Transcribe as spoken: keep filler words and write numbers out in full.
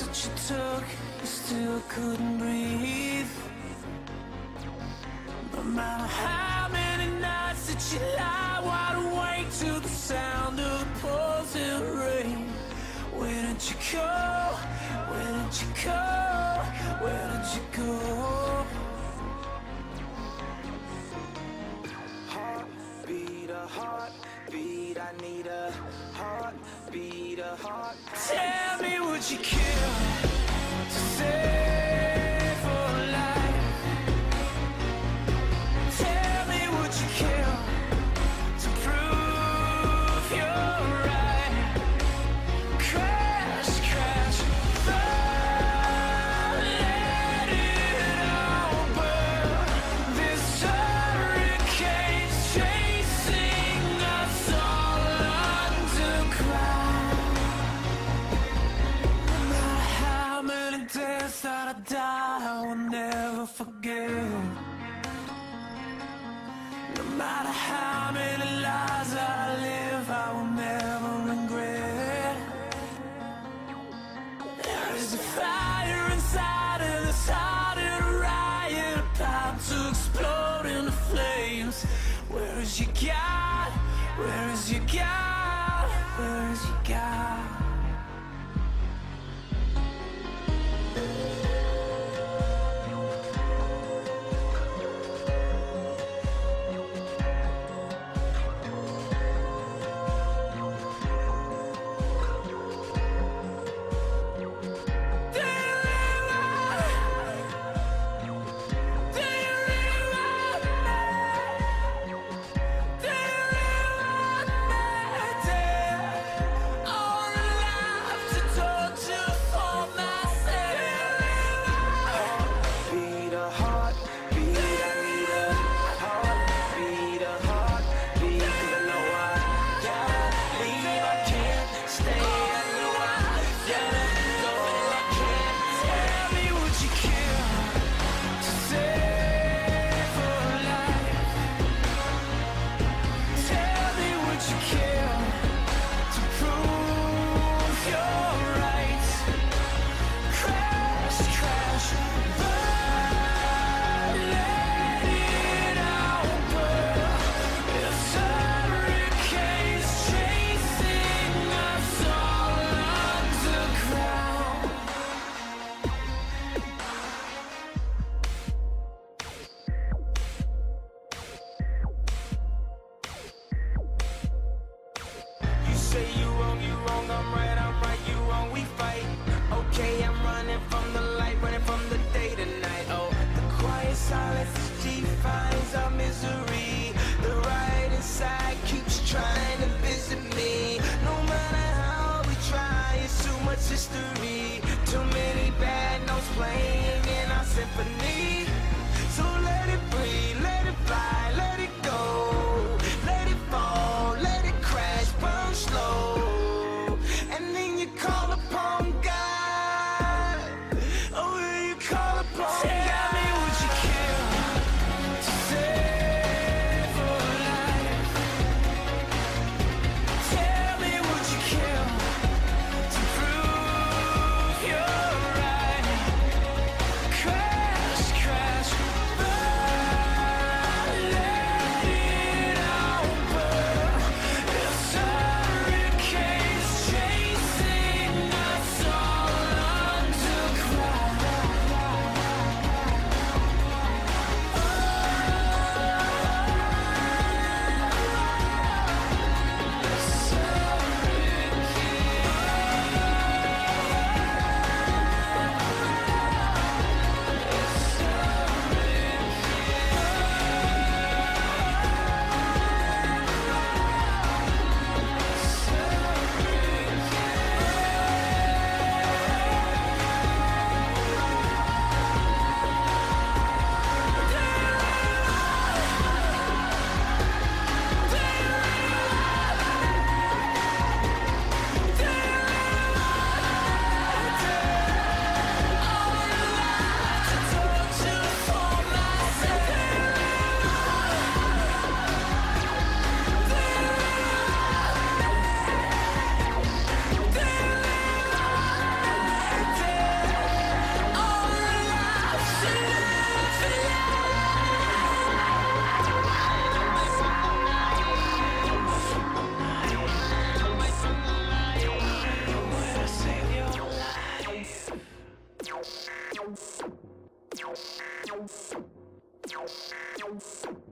that you took, you still couldn't breathe. No matter how many nights that you lie wide awake to the sound of the pouring rain. Where did you go? Where did you go? Where did you go? Heartbeat, a heartbeat, I need a heartbeat, a heart. Tell me, would you kill to save a life? Tell me, would you kill to prove you're right? Crash, crash, burn, let it all burn. This hurricane's chasing us all underground. No matter how many days that I die, I will never forget. No matter how many lies that I live, I will never regret. There is a fire inside of this heart and a riot about to explode into flames. Where is your God? Where is your God? Where is your God? Crash, crash. Ciao.